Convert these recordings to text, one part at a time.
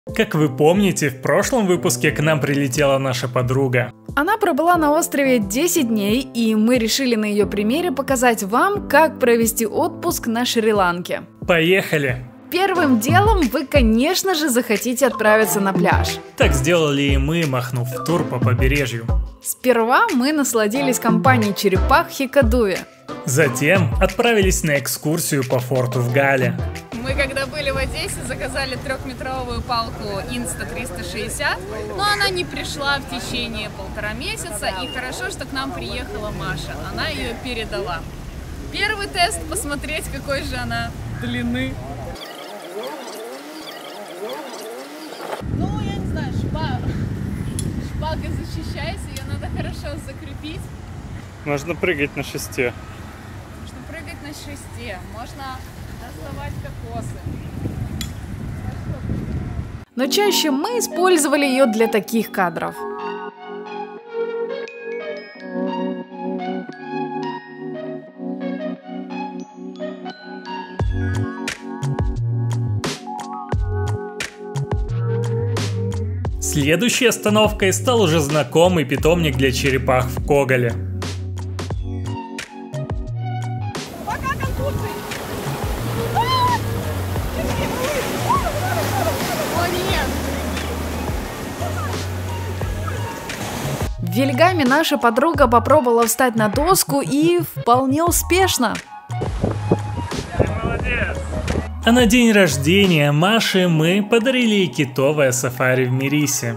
Как вы помните, в прошлом выпуске к нам прилетела наша подруга. Она пробыла на острове 10 дней, и мы решили на ее примере показать вам, как провести отпуск на Шри-Ланке. Поехали! Первым делом вы, конечно же, захотите отправиться на пляж. Так сделали и мы, махнув в тур по побережью. Сперва мы насладились компанией черепах в Хикадуве. Затем отправились на экскурсию по форту в Гале. Мы когда были в Одессе, заказали 3-метровую палку Insta360, но она не пришла в течение 1,5 месяца, и хорошо, что к нам приехала Маша, она ее передала. Первый тест — посмотреть, какой же она длины. Ну, я не знаю, шпага защищается, ее надо хорошо закрепить. Можно прыгать на шесте. Можно прыгать на шесте, можно доставать кокосы. Но чаще мы использовали ее для таких кадров. Следующей остановкой стал уже знакомый питомник для черепах в Когале. В Вильгаме наша подруга попробовала встать на доску и вполне успешно. Молодец! А на день рождения Маши мы подарили ей китовое сафари в Мирисе.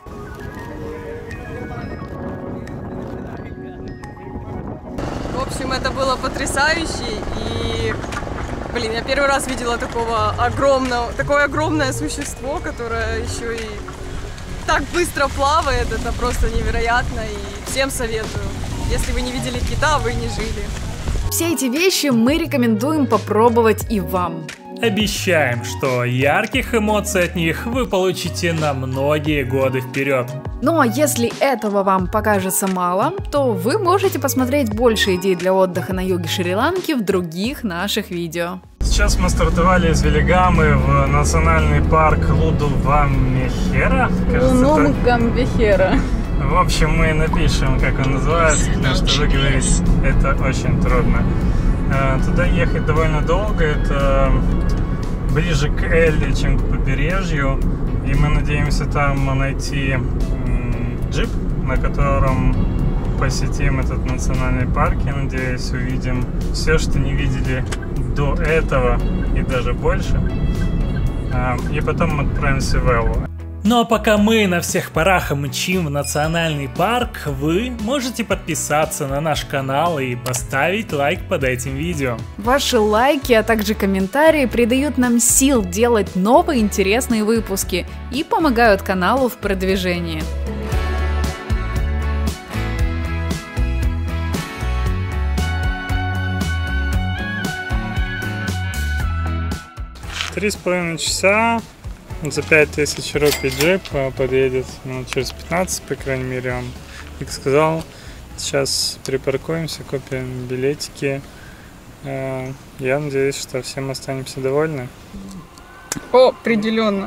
В общем, это было потрясающе, и, я первый раз видела такое огромное существо, которое еще и так быстро плавает, это просто невероятно, и всем советую. Если вы не видели кита, вы не жили. Все эти вещи мы рекомендуем попробовать и вам. Обещаем, что ярких эмоций от них вы получите на многие годы вперед. Ну а если этого вам покажется мало, то вы можете посмотреть больше идей для отдыха на юге Шри-Ланки в других наших видео. Сейчас мы стартовали из Вилигамы в национальный парк Лудуваммехера. Лунунгамвехера. В общем, мы напишем, как он называется, потому что выговорить это очень трудно. Туда ехать довольно долго, это ближе к Элли, чем к побережью. И мы надеемся там найти джип, на котором посетим этот национальный парк. Я надеюсь, увидим все, что не видели до этого и даже больше. И потом мы отправимся в Эллу. Ну а пока мы на всех парах мчим в национальный парк, вы можете подписаться на наш канал и поставить лайк под этим видео. Ваши лайки, а также комментарии придают нам сил делать новые интересные выпуски и помогают каналу в продвижении. Три с половиной часа. За 5000 рупий джип подъедет через 15, по крайней мере, он как сказал. Сейчас припаркуемся, купим билетики. Я надеюсь, что всем останемся довольны. Определенно.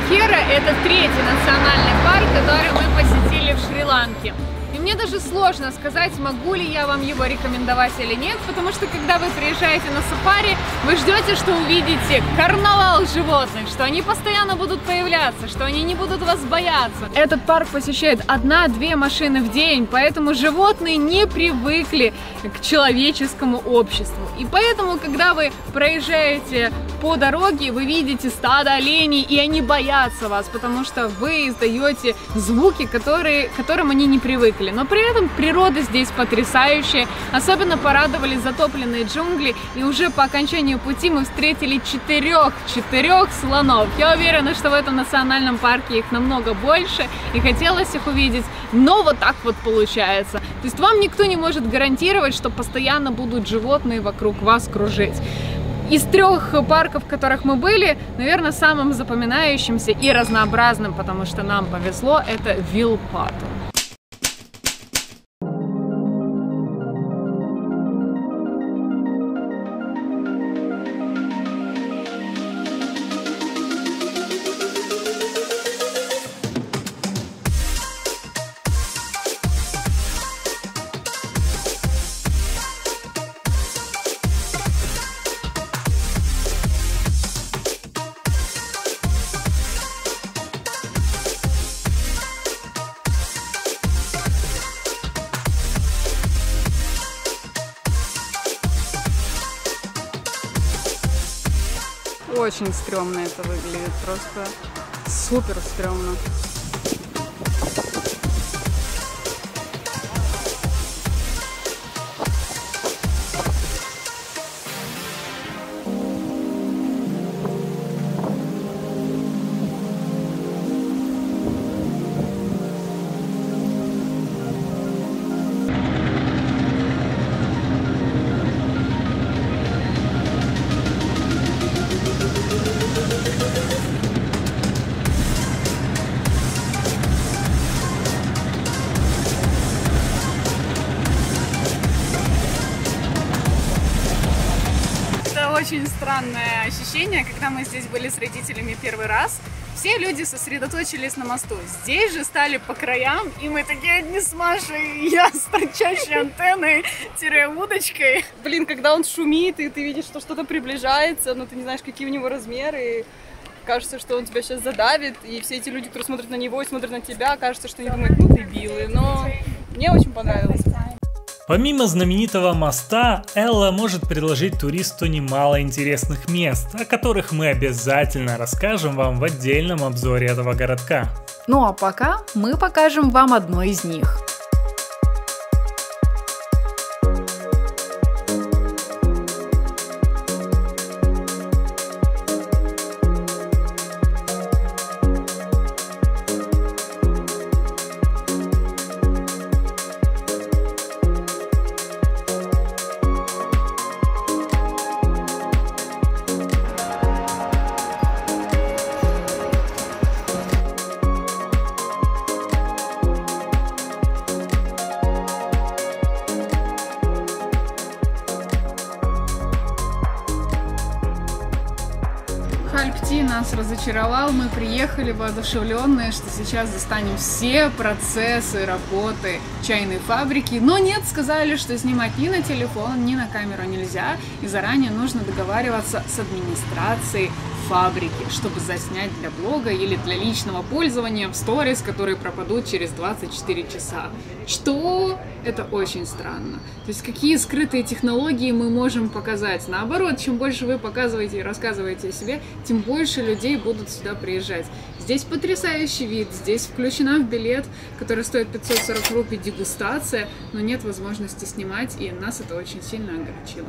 Бухара – это третий национальный парк, который мы посетили в Шри-Ланке. И мне даже сложно сказать, могу ли я вам его рекомендовать или нет, потому что когда вы приезжаете на сафари, вы ждете, что увидите карнавал животных, что они постоянно будут появляться, что они не будут вас бояться. Этот парк посещает 1-2 машины в день, поэтому животные не привыкли к человеческому обществу. И поэтому, когда вы проезжаете по дороге, вы видите стадо оленей, и они боятся вас, потому что вы издаете звуки, к которым они не привыкли. Но при этом природа здесь потрясающая. Особенно порадовали затопленные джунгли. И уже по окончанию пути мы встретили 4 слонов. Я уверена, что в этом национальном парке их намного больше. И хотелось их увидеть. Но вот так вот получается. То есть вам никто не может гарантировать, что постоянно будут животные вокруг вас кружить. Из 3 парков, в которых мы были, наверное, самым запоминающимся и разнообразным, потому что нам повезло, это Вилпату. Очень стрёмно это выглядит, просто супер стрёмно. Очень странное ощущение, когда мы здесь были с родителями первый раз. Все люди сосредоточились на мосту. Здесь же стали по краям, и мы такие одни с Машей, я с торчащей антенной-удочкой. Блин, когда он шумит, и ты видишь, что что-то приближается, но ты не знаешь, какие у него размеры, и кажется, что он тебя сейчас задавит, и все эти люди, которые смотрят на него и смотрят на тебя, кажется, что они думают, ну дебилы, но мне очень понравилось. Помимо знаменитого моста, Элла может предложить туристу немало интересных мест, о которых мы обязательно расскажем вам в отдельном обзоре этого городка. Ну а пока мы покажем вам одно из них. Хальпти нас разочаровал, мы приехали воодушевленные, что сейчас застанем все процессы работы чайной фабрики, но нет, сказали, что снимать ни на телефон, ни на камеру нельзя, и заранее нужно договариваться с администрацией фабрики, чтобы заснять для блога или для личного пользования в сторис, которые пропадут через 24 часа. Что? Это очень странно. То есть какие скрытые технологии мы можем показать? Наоборот, чем больше вы показываете и рассказываете о себе, тем больше людей будут сюда приезжать. Здесь потрясающий вид, здесь включена в билет, который стоит 540 рупий, дегустация, но нет возможности снимать, и нас это очень сильно огорчило.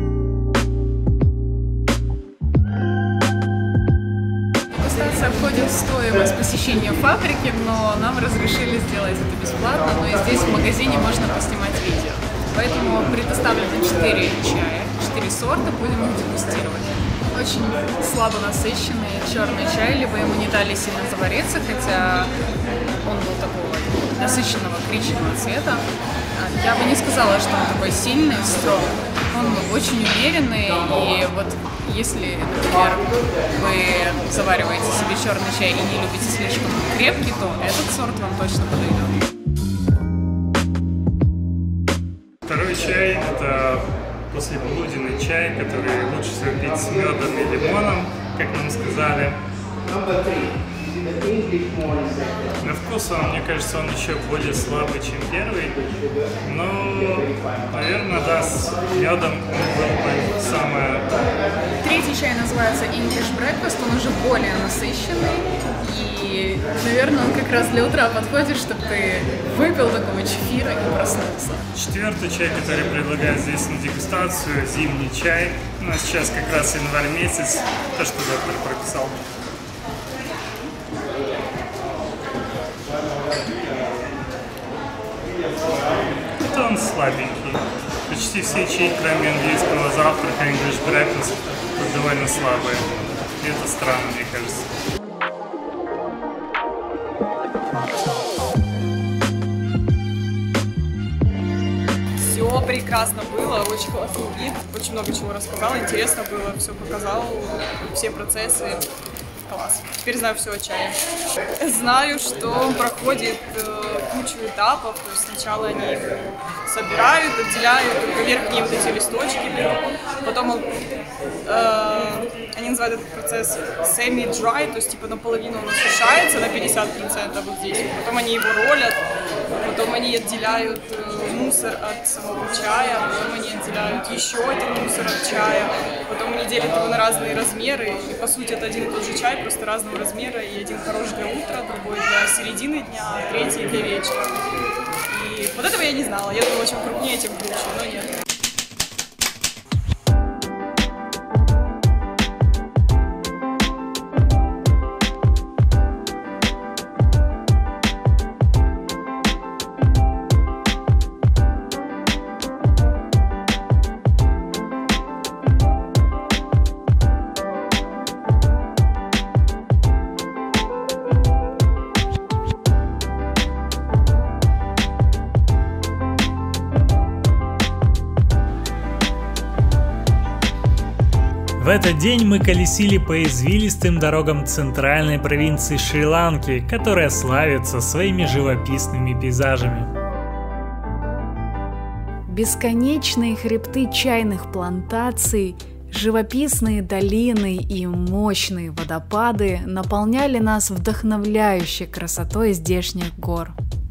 Входит в стоимость посещения фабрики, но нам разрешили сделать это бесплатно, но и здесь в магазине можно поснимать видео. Поэтому предоставлено 4 чая, 4 сорта, будем их дегустировать. Очень слабо насыщенный черный чай, либо ему не дали сильно завариться, хотя он был такого насыщенного коричневого цвета. Я бы не сказала, что он такой сильный, строгий. Он очень умеренный, и вот если, например, вы завариваете себе черный чай и не любите слишком крепкий, то этот сорт вам точно подойдет. Второй чай – это послеполуденный чай, который лучше всего пить с медом и лимоном, как нам сказали. На вкус он, мне кажется, он еще более слабый, чем первый, но, наверное, да, с медом был бы самое... Третий чай называется English Breakfast, он уже более насыщенный, и, наверное, он как раз для утра подходит, чтобы ты выпил такого чефира и проснулся. Четвертый чай, который предлагают здесь на дегустацию, зимний чай. У нас сейчас как раз январь месяц, то, что доктор прописал. Это он слабенький. Почти все чаи, кроме английского завтрака, English Breakfast, тут довольно слабые. И это странно, мне кажется. Все прекрасно было, очень классный гид, очень много чего рассказал, интересно было, все показал, все процессы. Класс. Теперь знаю все о чае. Знаю, что он проходит кучу этапов. То есть сначала они его собирают, отделяют, только верхние вот эти листочки берут. Потом он, они называют этот процесс semi-dry, то есть типа наполовину он осушается на 50% вот здесь. Потом они его ролят, потом они отделяют мусор от самого чая, потом они отделяют еще один мусор от чая, потом они делят его на разные размеры, и по сути это один и тот же чай, просто разного размера, и один хорош для утра, другой для середины дня, а третий для вечера. И вот этого я не знала, я думала, чем крупнее, тем круче, но нет. В этот день мы колесили по извилистым дорогам центральной провинции Шри-Ланки, которая славится своими живописными пейзажами. Бесконечные хребты чайных плантаций, живописные долины и мощные водопады наполняли нас вдохновляющей красотой здешних гор.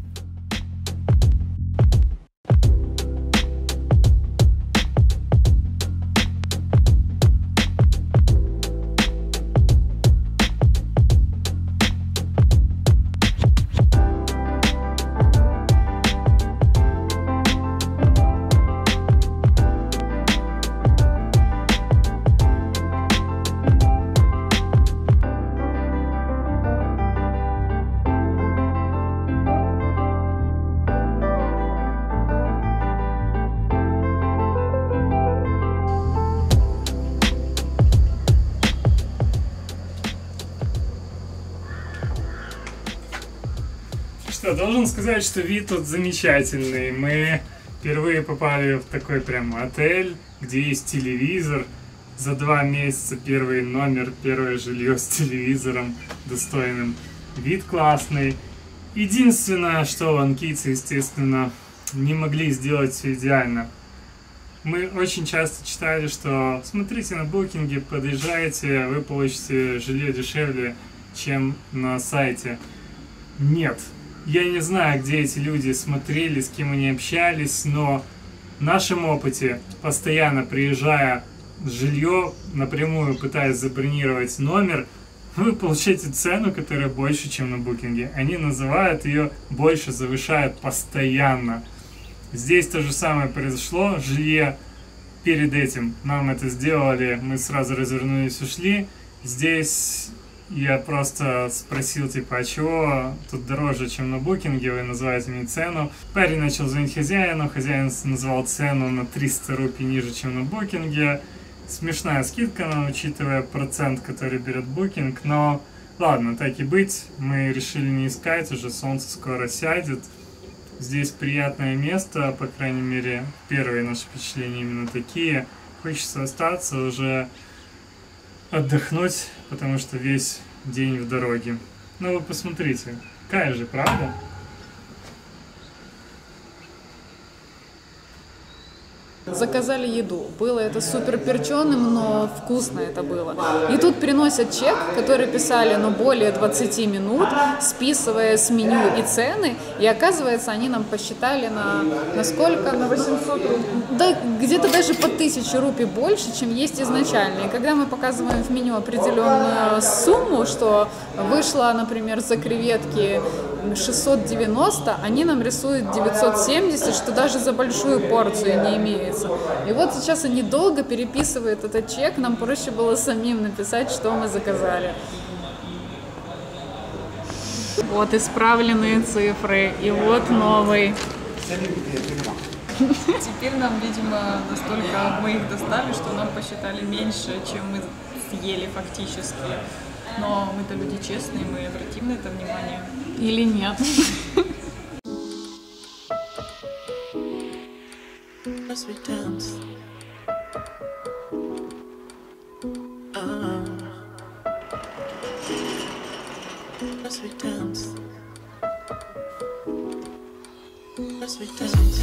Должен сказать, что вид тут замечательный. Мы впервые попали в такой прям отель, где есть телевизор. За 2 месяца первый номер, первое жилье с телевизором достойным. Вид классный. Единственное, что ланкийцы, естественно, не могли сделать все идеально. Мы очень часто читали, что смотрите на букинге, подъезжайте, вы получите жилье дешевле, чем на сайте. Нет. Я не знаю, где эти люди смотрели, с кем они общались, но в нашем опыте, постоянно приезжая в жилье, напрямую пытаясь забронировать номер, вы получаете цену, которая больше, чем на букинге. Они называют ее больше, завышают постоянно. Здесь то же самое произошло. Жилье перед этим нам это сделали, мы сразу развернулись, ушли. Здесь я просто спросил, типа, а чего тут дороже, чем на букинге, вы называете мне цену. Парень начал звонить хозяину, хозяин назвал цену на 300 рупий ниже, чем на букинге. смешная скидка, но учитывая процент, который берет Booking, но ладно, так и быть, мы решили не искать, уже солнце скоро сядет. Здесь приятное место, по крайней мере, первые наши впечатления именно такие. Хочется остаться, уже отдохнуть, потому что весь день в дороге. Ну вы посмотрите, какая же, правда? Заказали еду. Было это супер перченым, но вкусно это было. И тут приносят чек, который писали, более 20 минут, списывая с меню и цены. И оказывается, они нам посчитали на сколько? На 800 рупий. Да, где-то даже по 1000 рупий больше, чем есть изначально. И когда мы показываем в меню определенную сумму, что вышло, например, за креветки 690, они нам рисуют 970, что даже за большую порцию не имеется. И вот сейчас они долго переписывают этот чек, нам проще было самим написать, что мы заказали. Вот исправленные цифры, и вот новый. Теперь нам, видимо, настолько мы их достали, что нам посчитали меньше, чем мы съели фактически. Но мы-то люди честные, мы обратим на это внимание. Или нет? As we dance, as we dance, as we dance.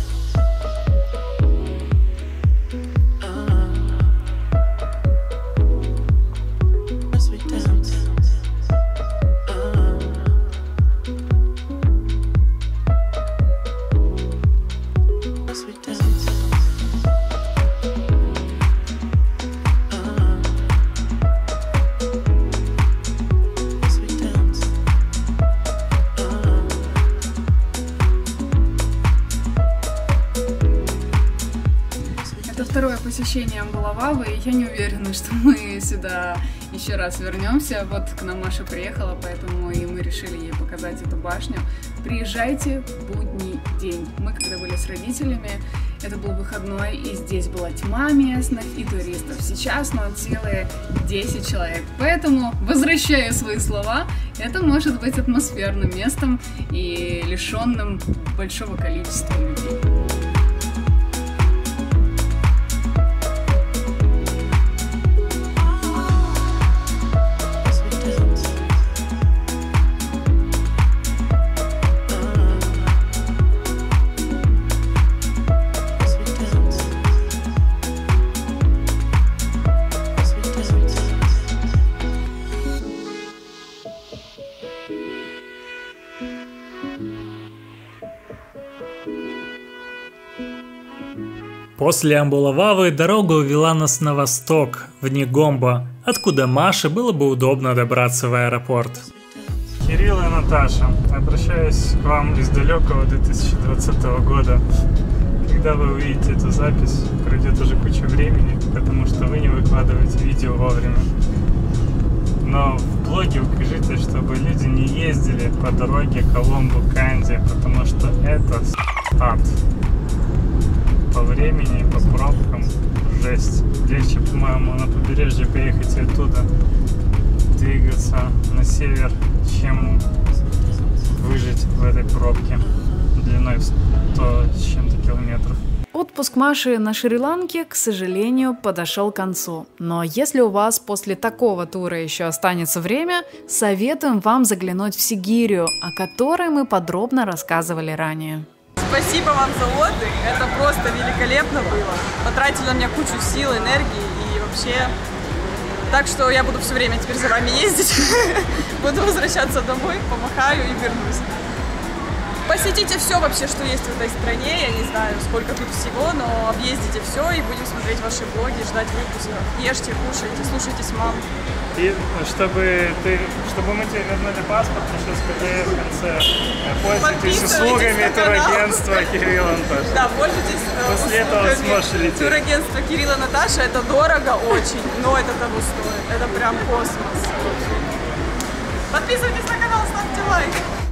Второе посещение Амбалававы, и я не уверена, что мы сюда еще раз вернемся. Вот к нам Маша приехала, поэтому и мы решили ей показать эту башню. Приезжайте в будний день. Мы когда были с родителями, это был выходной, и здесь была тьма местных и туристов. Сейчас, целые 10 человек. Поэтому, возвращая свои слова, это может быть атмосферным местом и лишенным большого количества людей. После Амбалававы дорога увела нас на восток, в Негомбо, откуда Маше было бы удобно добраться в аэропорт. Кирилл и Наташа, обращаюсь к вам из далекого 2020 года. Когда вы увидите эту запись, пройдет уже куча времени, потому что вы не выкладываете видео вовремя. Но в блоге укажите, чтобы люди не ездили по дороге Коломбо-Канди, потому что это ад. По времени, по пробкам, жесть. Легче, по-моему, на побережье поехать и оттуда двигаться на север, чем выжить в этой пробке длиной в 100 с чем-то километров. Отпуск Маши на Шри-Ланке, к сожалению, подошел к концу. Но если у вас после такого тура еще останется время, советуем вам заглянуть в Сигирию, о которой мы подробно рассказывали ранее. Спасибо вам за отдых, это просто великолепно было. Потратили на меня кучу сил, энергии и вообще... Так что я буду все время теперь за вами ездить, буду возвращаться домой, помахаю и вернусь. Посетите все вообще, что есть в этой стране, я не знаю, сколько тут всего, но объездите все и будем смотреть ваши блоги, ждать выпусков. Ешьте, кушайте, слушайтесь мам. И чтобы мы тебе вернули паспорт, пришлось сказать в конце. Пользуйтесь услугами турагентства Кирилла Наташа. Да, пользуйтесь После этого сможешь лететь. Турагентство Кирилла Наташа, это дорого очень, но это того стоит. Это прям космос. Подписывайтесь на канал, ставьте лайк.